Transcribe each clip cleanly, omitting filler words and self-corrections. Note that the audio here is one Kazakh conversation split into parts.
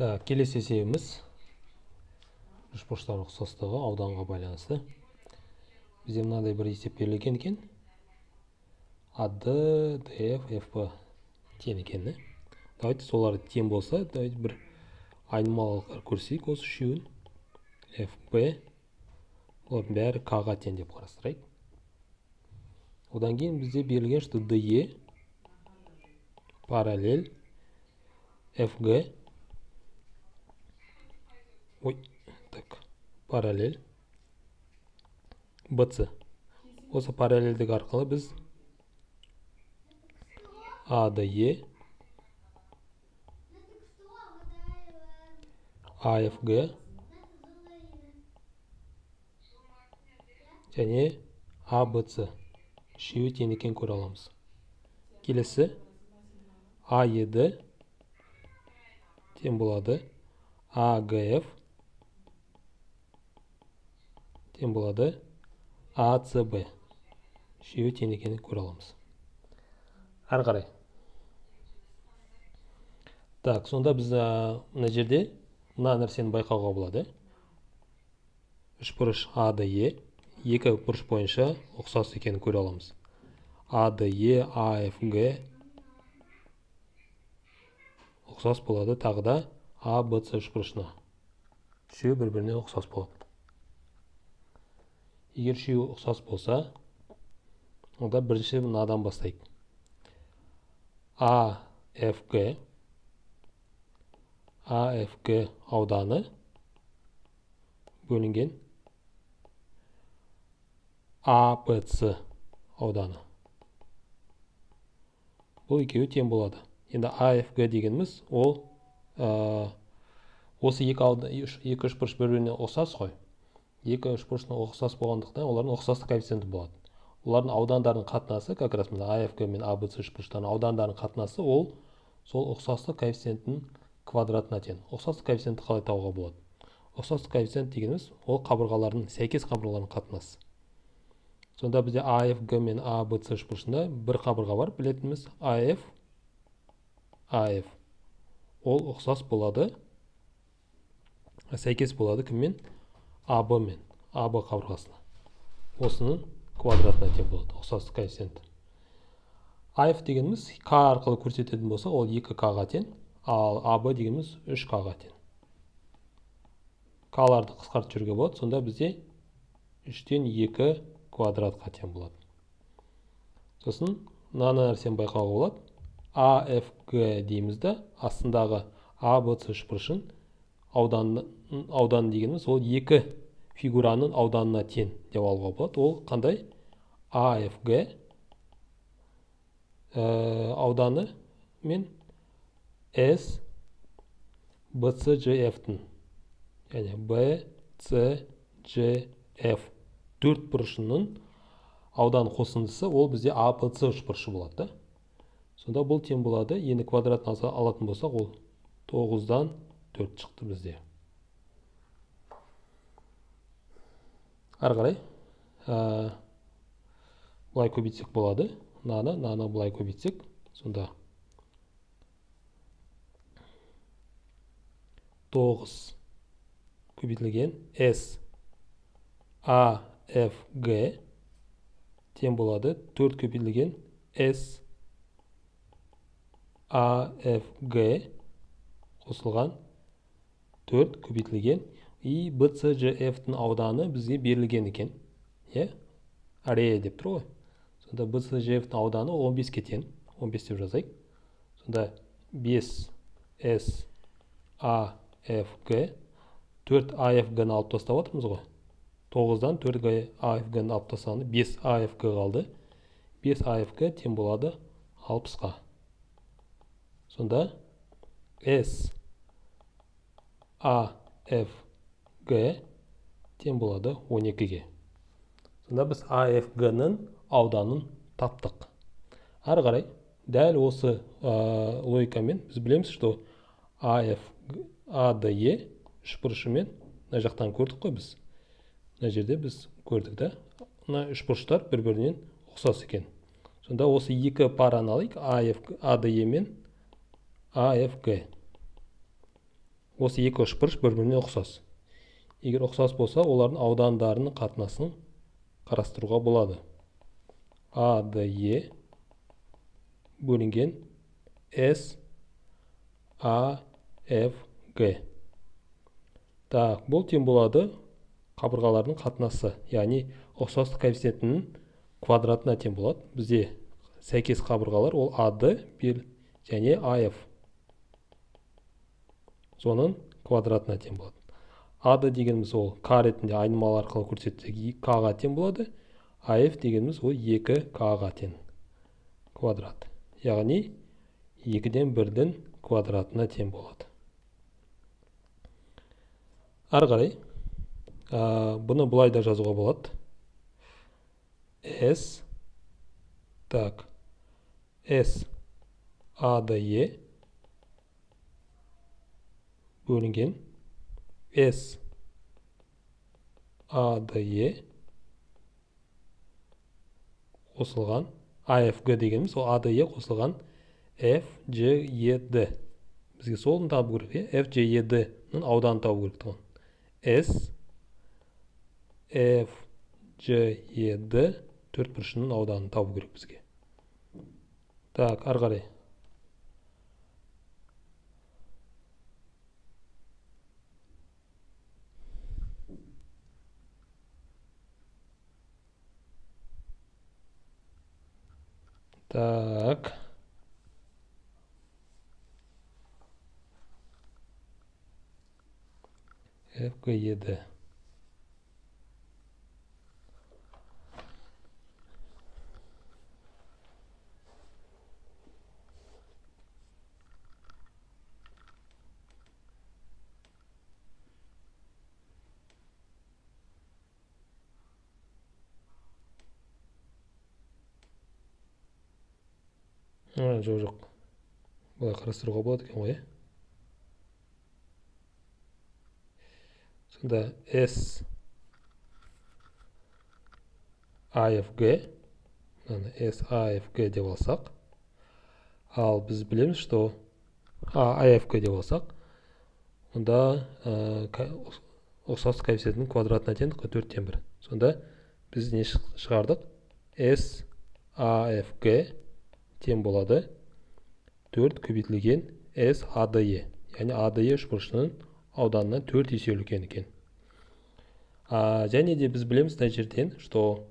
Так, келесі есебіміз үшбұрыштар ұқсастығы ауданға байланысты. Бізде мынадай бір есеп берілген екен. АД, ДФ, ФП тең екен. Давайте солар тең болса, давайте бір айнымалылықтар көрсек осы үшеуін. ФП олардың бәрі К-ға тең деп қарастырайық. Одан кейін бізде берілген, что ДЕ параллель ФГ параллель БЦ. Осы параллельдік арқылы біз АДЕ АФГ және АБЦ үшеуі тең екенін көре аламыз. Келесі АЕД тең болады АГФ тең болады АЦБ үшеуі тең екенін көре аламыз. Әрі қарай. Так, сонда біз мына жерде мына нәрсені байқауға болады. Үшбұрыш АДЕ екі бұрыш бойынша ұқсас екенін көре аламыз. АДЕ, АФГ ұқсас болады, тағы да АБЦ үшбұрышына. Үшеуі бір-біріне ұқсас болады. Егер үшеуі ұқсас болса, онда бірінші мынадан бастайық. АФГ ауданы бөлінген АБЦ ауданы. Бұл екеуі тең болады. Енді АФГ дегеніміз ол осы екі үшбұрыш бір-біріне ұқсас қой. Екі үшбұрышына ұқсас болғандықтан олардың ұқсастық коэффициенті болады. Олардың аудандардың қатынасы, как раз мына АФГ мен АБЦ үшбұрыштардың аудандардың қатынасы ол сол ұқсастық коэффициентінің квадратына тең. Ұқсастық коэффициентті қалай табуға болады? Ұқсастық коэффициент дегеніміз ол қабырғалардың, сәйкес қабырғалардың қатынасы. Сонда бізде АФГ мен АБЦ үшбұрышында бір қабырға бар, білетініміз АФ. Ол ұқсас болады, сәйкес болады кіммен? АБ мен АБ қабырғасына. Осының квадратына тең болады, ұқсастық коэффициенті. АФ дегеніміз К арқылы көрсететін болса, ол 2К-ға тең, ал АБ дегеніміз 3К-ға тең. К-ларды қысқартып жүруге болады, сонда бізде 3-тен 2 квадратқа тең болады. Сосын мына нәрсені байқауға болады. АФГ дейміз да, астындағы АБЦ үшбұрышын аудан дегеніміз ол екі фигураның ауданына тең деп алуға болады. Ол қандай? АФГ ауданы мен С BCGF-тің, яғни BCGF төрт бұрышының аудан қосындысы ол бізде АБЦ үшбұрышы болады. Сонда бұл тең болады. Енді квадратын алатын болсақ, ол 9-дан 4 шықты бізде. Ары қарай бұлай көбейтсек болады. Наны бұлай көбейтсек, сонда 9 көбейтілген С АФГ тең болады 4 көбейтілген С АФГ қосылған 4 көбейтілген и BCGF-тің ауданы бізге берілген екен. Арея деп тұр ғой. Сонда BCGF-тің ауданы 15-ке тең. 15 деп жазайық. Сонда 5 С АФГ 4 АФГ-ны алып тастап отырмыз ғой. 9-дан 4 АФГ-ны алып тастағанда 5 АФГ қалды. 5 АФГ тең болады 60-қа. Сонда С АФГ тең болады 12-ге. Сонда біз АФГ-ның ауданын таптық. Ары қарай, дәл осы логикамен біз білеміз, что АДЕ үшбұрышымен мына жақтан көрдік қой біз. Мына жерде біз көрдік да. Мына үшбұрыштар бір-бірінен ұқсас екен. Сонда осы екі параны алайық, АДЕ мен АФГ. осы екі үшбұрыш бір-біріне ұқсас. Егер ұқсас болса, олардың аудандарының қатынасын қарастыруға болады. ADE бөлінген SAFG. Так, бұл тең болады қабырғалардың қатынасы, яғни ұқсастық коэффициентінің квадратына тең болады. Бізде сәйкес қабырғалар ол AD және AF. Соның квадратына тең болады. AD дегеніміз ол К ретінде айнымалы арқылы көрсетсек К-ға тең болады. AF дегеніміз ол 2К-ға тең квадрат. Яғни 2-ден 1-дің квадратына тең болады. Ары қарай бұны бұлай да жазуға болады. S ADE бөлінген SADE қосылған AFG дегеніміз ол ADE қосылған FGED. Бізге солын табу керек. FGED-нің ауданын табу керек тұғын. FGED төртбұрышының ауданын табу керек бізге. Так, ары қарай. Так. FGED. Жоқ. Бұлай қарастыруға болады екен ғой. Сонда SAFG деп алсақ, ал біз білеміз, что AFG деп алсақ, онда ұқсастық коэффициентінің квадратына тең 4-тен 1. Сонда біз не шығардық? SAFG тең болады 4 көбейтілген SADE. Яғни ADE үшбұрышының ауданынан 4 есе үлкен екен. Және де біз білеміз мына жерден, что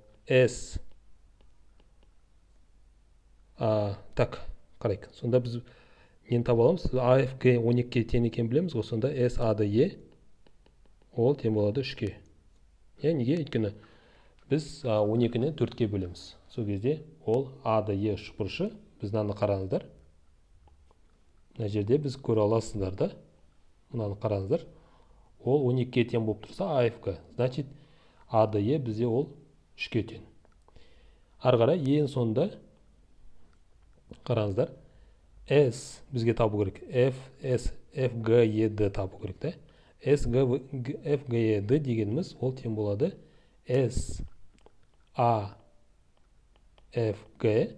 так, қарайық. Сонда біз нені таба аламыз? AFG 12-ке тең екен білеміз ғой. Сонда SADE ол тең болады 3-ке. Неге? Өйткені біз 12-ні 4-ке бөлеміз. Сол кезде ол ADE үшбұрышы. Біздің қараңыздар. Мына жерде біз көре аласыздар да. Мынаны қараңыздар. Ол 12-ке тең болып тұрса AFG. Значит, ADE бізде ол 3-ке тең. Ары қарай ең соңында қараңыздар. S бізге табу керек. FGED табу керек та. FGED дегеніміз ол тең болады SAFG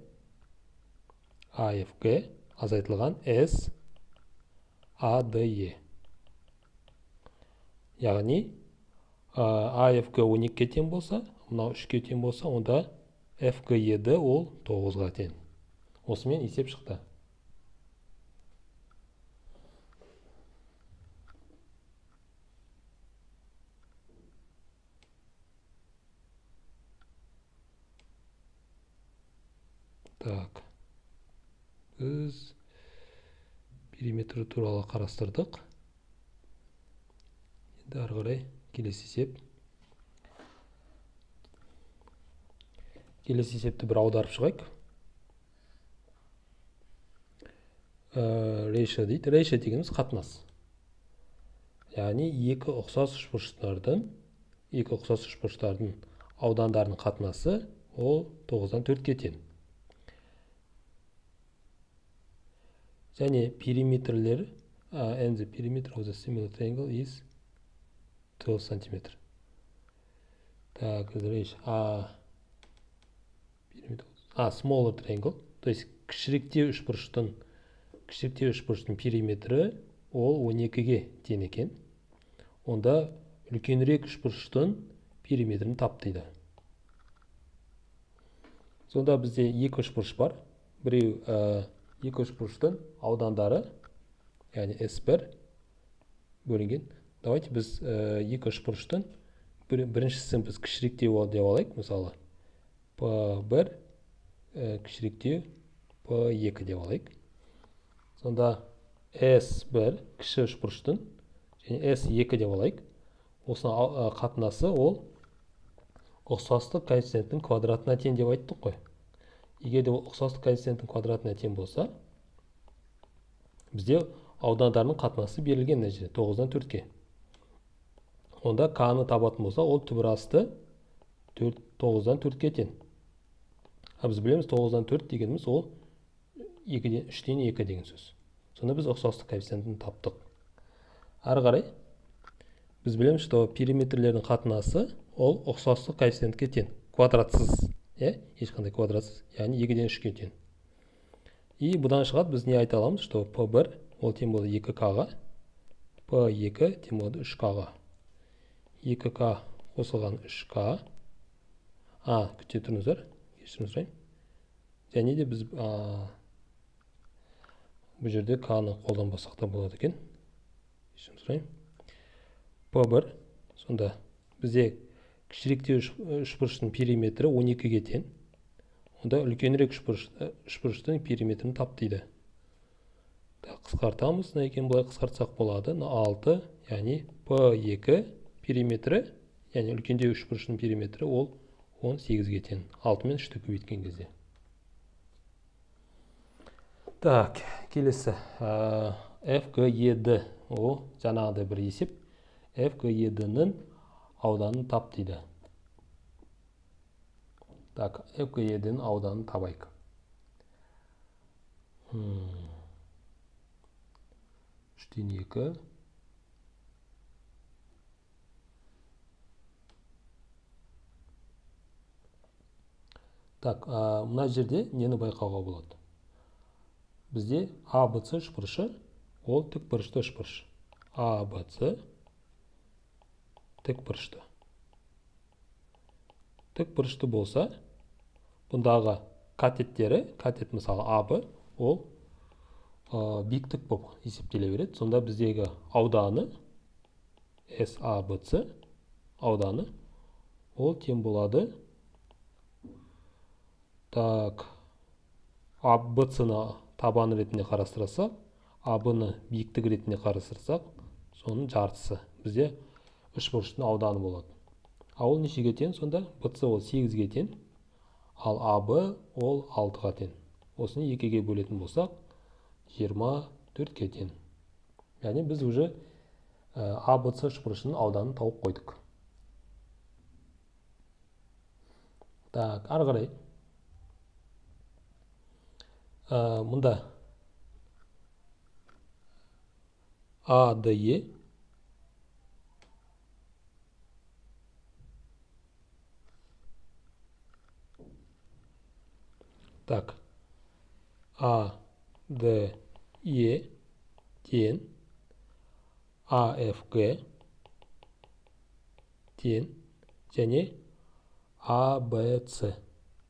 азайтылған SADE. Яғни AFG 12-ке тең болса, мынау 3-ке тең болса, онда FGED ол 9-ға тең. Осымен есеп шықты. Так. Біз периметр туралы қарастырдық. Енді ары қарай келесі есеп. Келесі есепті бір аударып шығайық. Ratio дейді. Ratio дегеніміз қатынас. Яғни екі ұқсас үшбұрыштардың аудандарының қатынасы ол 9-дан 4-ке тең. Және периметрлер, and the perimeter of the similar triangle is 12 см. Так, smaller triangle, то есть кішіректеу үшбұрыштың периметрі ол 12-ге тең екен. Онда үлкенірек үшбұрыштың периметрін тап дейді. Сонда бізде екі үшбұрыш бар. Біреу екі үшбұрыштың аудандары, яғни S1 бөлінген. Давайте біз екі үшбұрыштың біріншісін біз кішіректеу деп алайық. Мысалы, P1 кішіректеу P2 деп алайық. Сонда S1 кіші үшбұрыштың және S2 деп алайық. Осының қатынасы ол ұқсастық коэффициентінің квадратына тең деп айттық қой. Егер де ұқсастық коэффициентінің квадратына тең болса, бізде аудандарының қатынасы берілген нәтиже 9-дан 4-ке. Онда К-ны табатын болса, ол түбірасты 9-дан 4-ке тең. Біз білеміз 9-дан 4 дегеніміз ол 3-тен 2 деген сөз. Сонда біз ұқсастық коэффициентін таптық. Ары қарай біз білеміз, что периметрлердің қатынасы ол ұқсастық коэффициентке тең, квадратсыз, ешқандай квадратсыз, яғни 2-ден 3-ке тең. И бұдан шығады біз не айта аламыз, что P1 ол тең болады 2К-ға, P2 тең болады 3К-ға. 2К қосылған 3К. Күте тұрыңыздар, кешірім сұрайын. Және де біз бұл жерде К-ны қолданбасақ та болады екен. Кешірім сұрайын. P1, сонда бізде кішіректеу үшбұрыштың периметрі 12-ге тең. Онда үлкенірек үшбұрыштың периметрін тап дейді. Қысқартамыз, не екен бұлай қысқартсақ болады. 6, яғни P2 периметрі, яғни үлкендеу үшбұрыштың периметрі ол 18-ге тең. 6 мен 3-ті көбейткен кезде. Так, келесі. FGED, ол жаңағыдай бір есеп. FGED-нің ауданын тап дейді. Так, FGED-нің ауданын табайық. 3-тен 2. Так, мұна жерде нені байқауға болады? Бізде ABC үшбұрышы, ол тік бұрышты үшбұрыш. ABC тік бұрышты. Тік бұрышты болса, бұндағы катеттері, катет мысалы AB, ол биіктік болып есептеле береді. Сонда біздегі ауданы, SABC ауданы, ол тең болады. Так, ABC-ны табаны ретінде қарастырсақ, AB-ны биіктік ретінде қарастырсақ, соның жартысы бізде үшбұрыштың ауданы болады. Ол нешеге тең? Сонда BC ол 8-ге тең, ал AB ол 6-ға тең. Осыны 2-ге бөлетін болсақ, 24-ге тең. Яғни біз уже ABC үшбұрышының ауданын тауып қойдық. Так, ары қарай. Мұнда ADE так, ADE тең AFG тең және ABC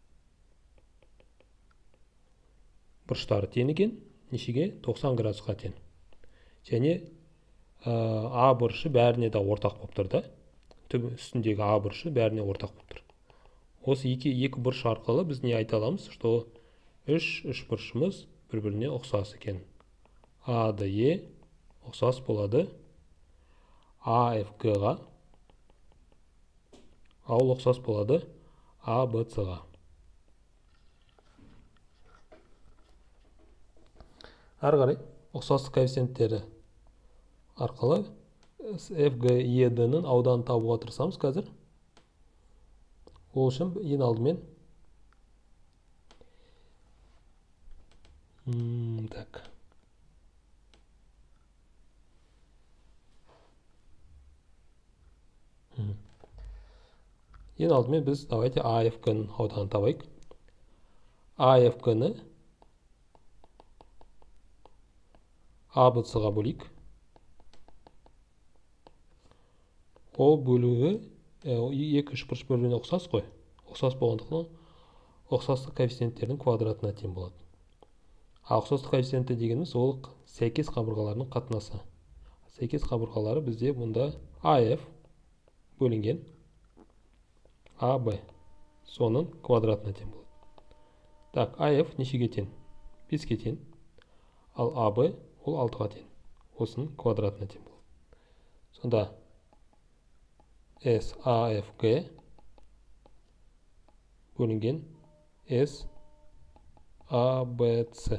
бұрыштары тең екен, нешеге? 90 градусқа тең. Және А бұрышы бәріне де ортақ болып тұр да. Түбі үстіндегі А бұрышы бәріне ортақ болып тұр. Осы екі бұрыш арқылы біз не айта аламыз, что үш бұрышымыз бір-біріне ұқсас екен. ADE ұқсас болады AFG-ға, ол ұқсас болады ABC-ға. Ары қарай ұқсастық коэффициенттері арқылы FGED-нің ауданын табуға тырысамыз қазір. Ол үшін ең алдымен так. Ең алдымен біз давайте AFG-нің ауданын табайық. AFG-ны ABC-ға бөлейік. ол бөлігі екі үшбұрыш бөлігіне ұқсас қой. Ұқсас болғандықтан ұқсастық коэффициенттердің квадратына тең болады. Ұқсастық коэффициенті дегеніміз ол сәйкес қабырғаларының қатынасы. Сәйкес қабырғалары бізде мұнда AF бөлінген AB соның квадратына тең болады. Так, AF нешеге тең? 5-ке тең. Ал AB ол 6-ға тең. Осының квадратына тең болады. Сонда SAFG бөлінген SABC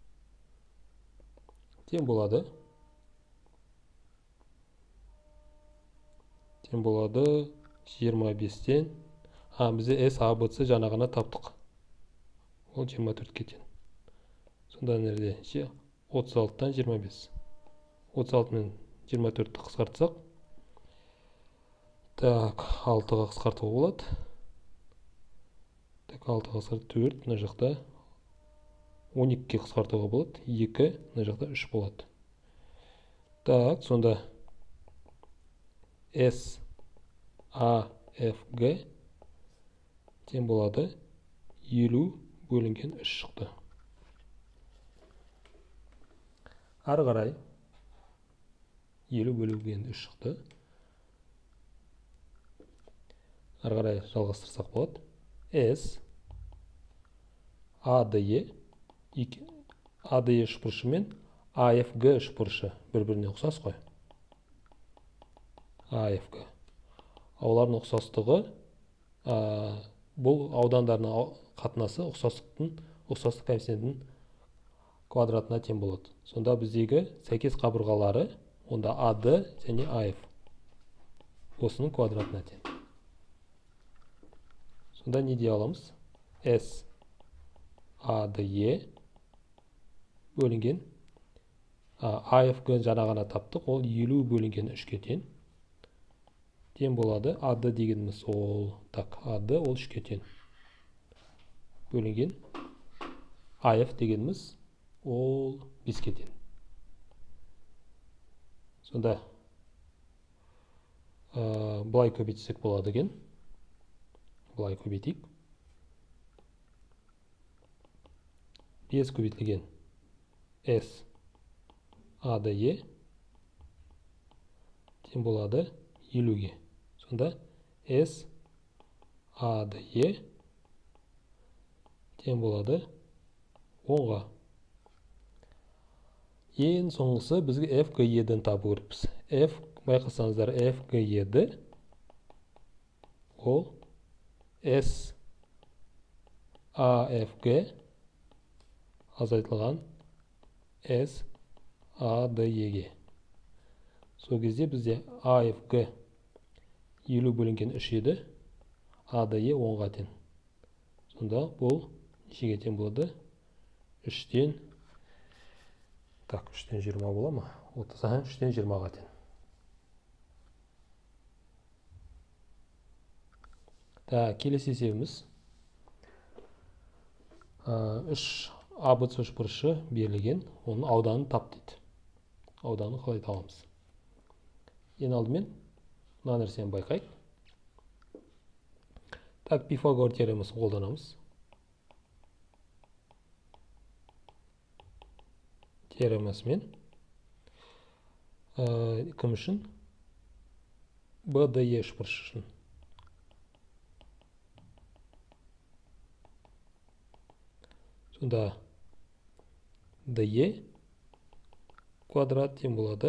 тең болады. Тең болады 25-тен. Бізде SABC жаңағына таптық. Ол 24-ке тең. Сонда нерде? 36-тан 25. 36 мен 24-ті қысқартсақ. Так, 6-ға қысқартуға болады. Так, 6-ға қысқартып 4, мына жақта 12-ке қысқартуға болады. 2, мына жақта 3 болады. Так, сонда SAFG тең болады 50 бөлінген 3 шықты. Ары қарай 50 бөлінген 3 шықты. Ары қарай жалғастырсақ болады. ADE үшбұрышы мен AFG үшбұрышы бір-біріне ұқсас қой. AFG. Олардың ұқсастығы бұл аудандарының қатынасы ұқсастық коэффициентінің квадратына тең болады. Сонда біздегі сәйкес қабырғалары онда AD және AF осының квадратына тең. Сонда не дей аламыз? SADE бөлінген AFG жаңағына таптық, ол 50 бөлінген 3-ке тең. Тең болады. AD дегеніміз ол, так, AD ол 3-ке тең. Бөлінген AF дегеніміз ол 5-ке тең. Сонда бұлай көбейтсек болады екен. Бұлай көбейтейік. 5 көбейтілген SADE тең болады 50-ге. Сонда SADE тең болады 10-ға. Ең соңғысы бізге FGE-ден табу керекпіз. Байқасаңыздар, FGE-ді ол SAFG азайтылған SADE-ге. Сол кезде бізде AFG 50 бөлінген 3 еді, ADE 10-ға тең. Сонда бұл нешеге тең болады? 3-тен 20 бола ма? 3-тен 20-ға тең. Келесі есебіміз 3 ABC үшбұрышы берілген, оның ауданын тап дейді. Ауданын қалай табамыз? Ең алдымен мына нәрсені байқайық. Так, Пифагор теоремасын қолданамыз. Теоремасымен кім үшін? BDE үшбұрышы үшін. Сонда DE квадрат тең болады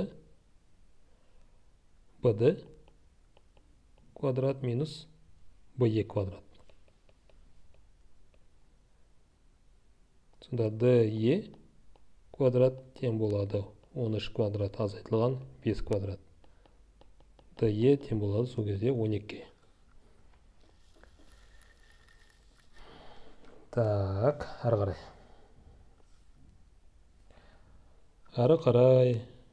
BD квадрат минус BE квадрат. Сонда DE квадрат тең болады 13 квадрат азайтылған 5 квадрат. DE тең болады сол кезде 12-ке. Так, ары қарай. Ары қарай.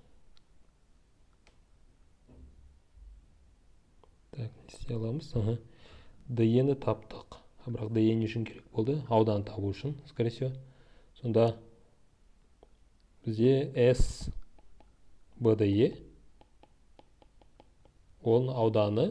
Так, не істей аламыз? DE-ні таптық. Бірақ DE не үшін керек болды? Аудан табу үшін, скорее всего. Сонда бізде SBDE Оның ауданы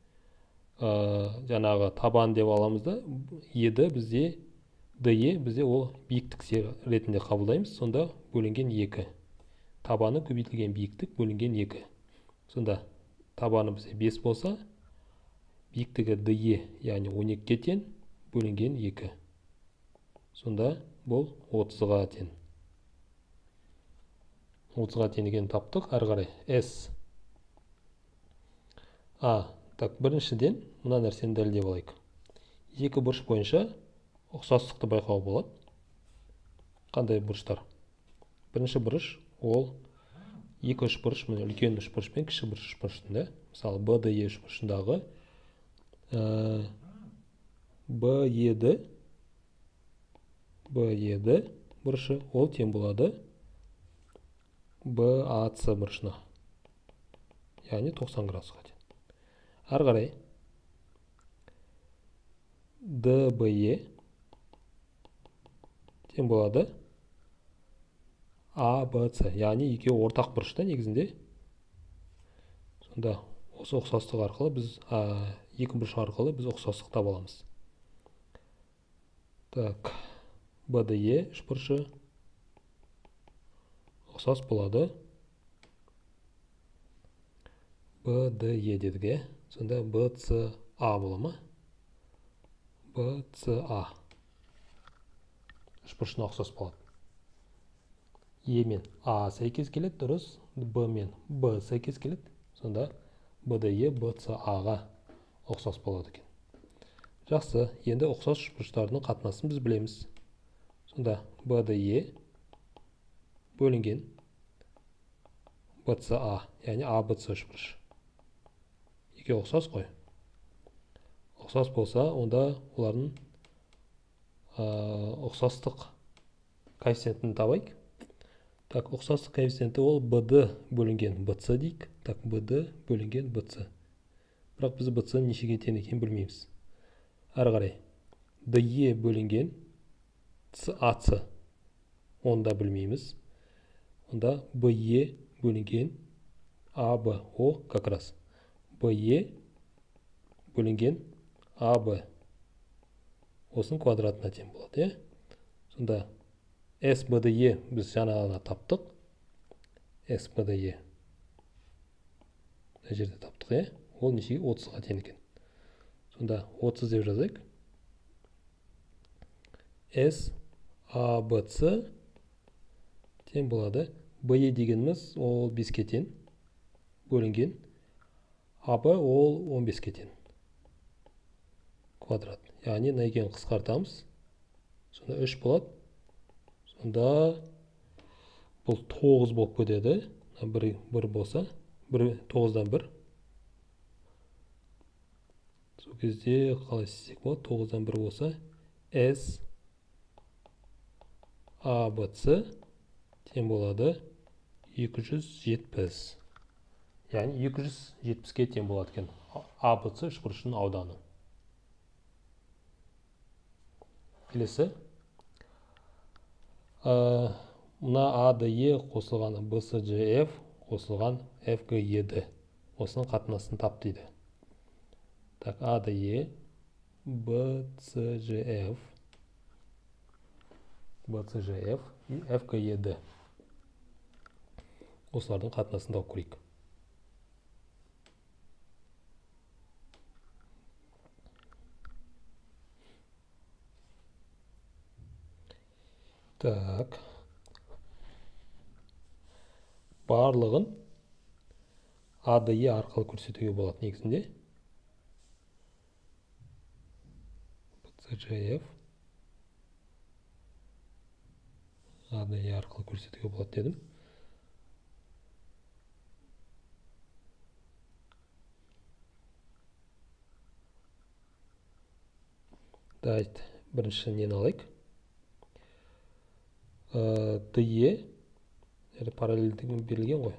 жаңағы табан деп аламыз да, еді бізде бізде ол биіктік ретінде қабылдаймыз. Сонда бөлінген 2. Табаны көбейтілген биіктік бөлінген 2. Сонда табаны бізде 5 болса, биіктігі DE, яғни 12-ге тең, бөлінген 2. Сонда бұл 30-ға тең. 30-ға тең деген таптық. Ары қарай S. Так, біріншіден мына нәрсені дәлелдеп алайық. Екі бұрыш бойынша ұқсастықты байқауға болады. Қандай бұрыштар? Бірінші бұрыш ол екі үшбұрыш, міне үлкен үшбұрыш пен кіші үшбұрыштың, мысалы BDE үшбұрышындағы BED бұрышы ол тең болады BAC бұрышына, яғни 90 градусқа тең. Ары қарай DBE тең болады ABC, яғни екеуі ортақ бұрышта негізінде. Сонда осы ұқсастық арқылы біз екі бұрыш арқылы біз ұқсастық таба аламыз. Так, BDE үшбұрышы ұқсас болады BDE дедік. Сонда BCA бола ма? BCA үшбұрышына ұқсас болады. E мен A сәйкес келеді, дұрыс. B мен B сәйкес келеді. Сонда BDE BCA-ға ұқсас болады екен. Жақсы, енді ұқсас үшбұрыштардың қатынасын біз білеміз. Сонда BDE бөлінген BCA, яғни ABC үшбұрыш. Екеуі ұқсас қой. Ұқсас болса, онда олардың ұқсастық коэффициентін табайық. Так, ұқсастық коэффициенті ол BD бөлінген BC дейік. Так, BD бөлінген BC. Бірақ біз BC нешеге тең екенін білмейміз. Ары қарай DE бөлінген AC, оны да білмейміз. Онда BE бөлінген AB, о, как раз BE бөлінген AB осының квадратына тең болады. Сонда SBDE біз жаңа таптық. SBDE мына жерде таптық. Ол нешеге? 30-ға тең екен. Сонда 30 деп жазайық. SABC тең болады. BE дегеніміз ол 5-ке тең бөлінген. AB ол 15-ке тең квадрат. Яғни мына екеуін қысқартамыз. Сонда 3 болады. Сонда бұл 9 болып кетеді. 1 болса, 9-дан 1. Сол кезде қалай істесек болады? 9-дан 1 болса, SABC тең болады 270. Яғни 270-ке тең болады екен ABC үшбұрышының ауданы. Келесі. Мына ADE қосылған BCGF қосылған FGED. Осының қатынасын тап дейді. Так, ADE BCGF и FGED. Осылардың қатынасын тауып көрейік. Так, барлығын ADE арқылы көрсетуге болады негізінде. BCGF ADE арқылы көрсетуге болады дедім. Дайт, бірінші нені алайық? DE параллельдігін берілген ғой.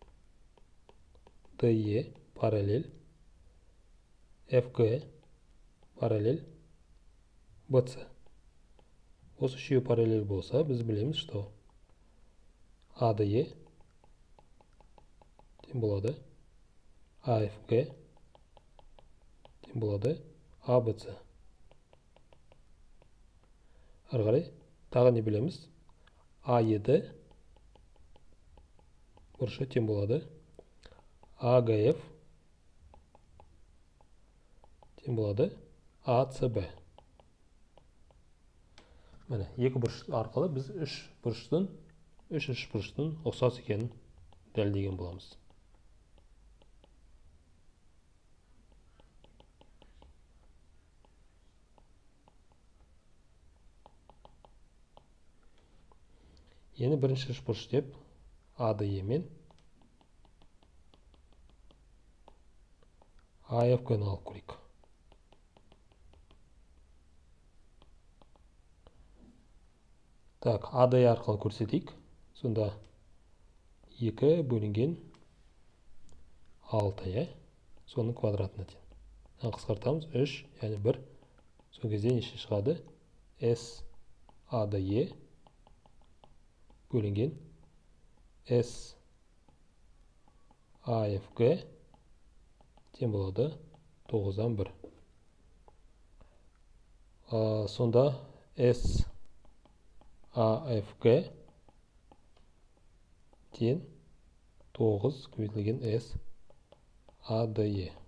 DE параллель, FG параллель, BC. Осы үшеуі параллель болса, біз білеміз, что ADE тең болады AFG тең болады ABC. Ары қарай тағы не білеміз? AED бұрышы тең болады AGF тең болады ACB. Міне, екі бұрыш арқылы біз үш бұрыштың ұқсас екенін дәлелдеген боламыз. Енді бірінші үшбұрыш деп ADE мен AFG-ны алып көрейік. Так, ADE арқылы көрсетейік. Сонда 2 бөлінген 6, соның квадратына тең. Қысқартамыз 3, яғни 1. Сол кезде неше шығады? SADE бөлінген SAFG тең болады 9-дан 1. Сонда SAFG тең 9 көбейтілген SADE.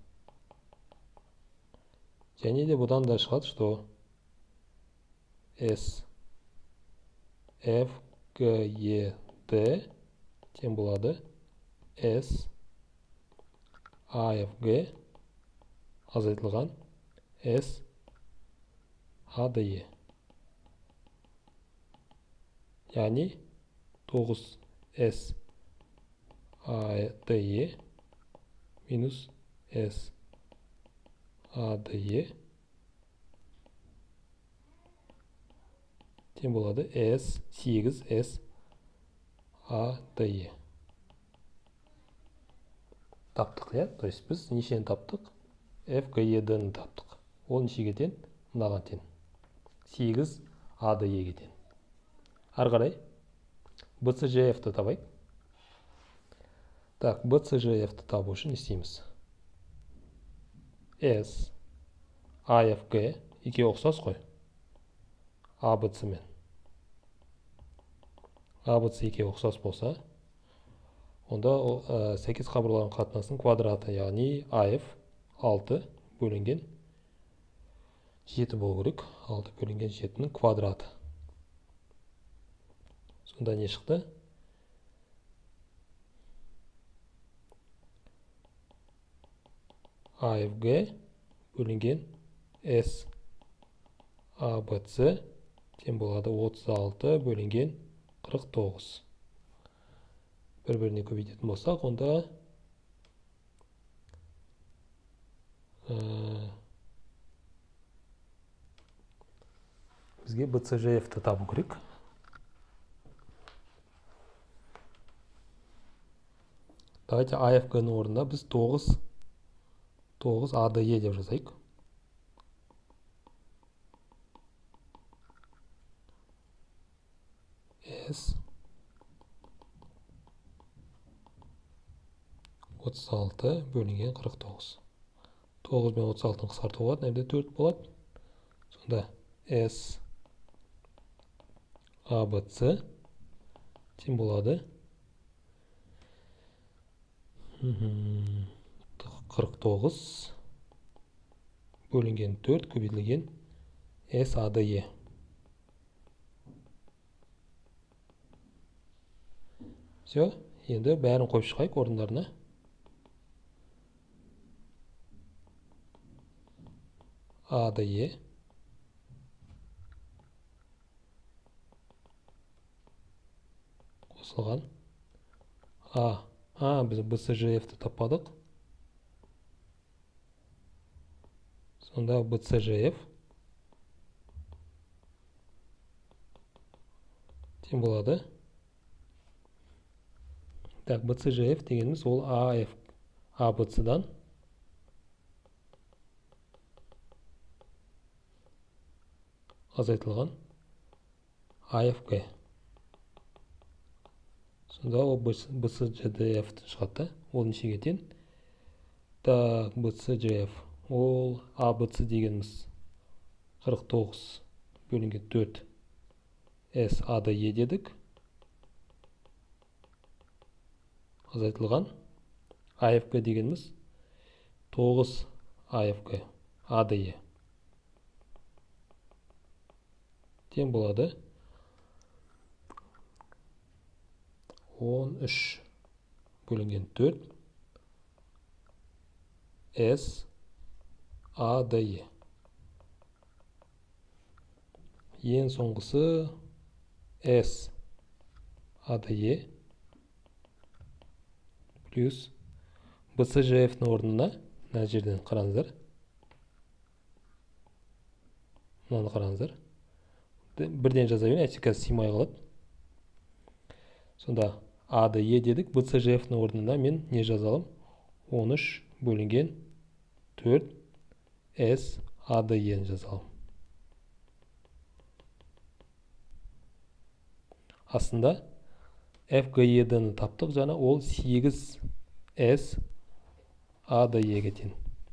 Және де бұдан да шығады, что SFGED тең болады SAFG азайтылған SADE. Яғни 9 SADE минус SADE тең болады 8 SADE. Таптық, я? То есть біз нешені таптық? FGED-ні таптық. Ол нешеге тең? Мынаған тең. 8 ADE-ге тең. Ары қарай BCGF-ті табайық. Так, BCGF-ті табу үшін не істейміз? AFG екеуі ұқсас қой. ABC мен. ABC екеуі ұқсас болса, онда сәйкес қабырғалардың қатынасының квадраты, яғни AF 6 бөлінген 7 болу керек. 6 бөлінген 7-нің квадраты. Сонда не шықты? AFG бөлінген SABC тең болады 36 бөлінген 49. Бір-біріне көбейтетін болсақ, онда бізге BCGF-ті табу керек. Давайте AFG-ның орнына біз 9 ADE деп жазайық. S36 бөлінген 49. 9 мен 36-ны қысқарту болады, нәрде 4 болады. Сонда SABC тең болады 49 бөлінген 4 көбейтілген SADE. Все, енді бәрін қойып шығайық орындарына. ADE қосылған. Біз BCGF-ті таппадық. Сонда BCGF тең болады. Так, BCGF дегеніміз ол ABC-дан азайтылған AFG. Сонда ол BCGDF шығады. Ол нешеге тең? Так, BCGF. Ол ABC дегеніміз 49 бөлінген 4 SADE дедік. Азайтылған. AFG дегеніміз 9 AFG ADE. Тең болады 13 бөлінген 4 SADE. Ең соңғысы SADE плюс BCGF-ның орнына мына жерден қараңыздар. Мынаны қараңыздар. Бірден жаза берейін, әйтсе қазір сыймай қалады. Сонда ADE дедік, BCGF-ның орнына мен не жазалым? 13 бөлінген 4 SADE-ні жазалым. Астында FGED-ні таптық, жаңа ол 8 SADE-ге тең.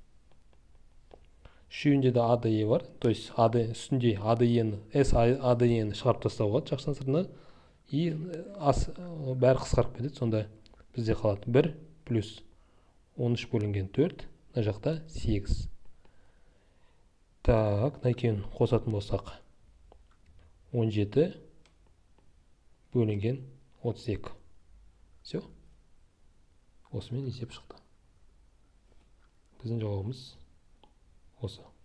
Үшеуінде де ADE бар, то есть үстінде SADE-ні шығарып тастау болады жақшының сыртына, и бәрі қысқарып кетеді. Сонда бізде қалады 1 плюс 13 бөлінген 4, мына жақта 8. Так, мына екеуін қосатын болсақ 17 бөлінген 32. Все. Осымен есеп шықты. Біздің жауабымыз осы.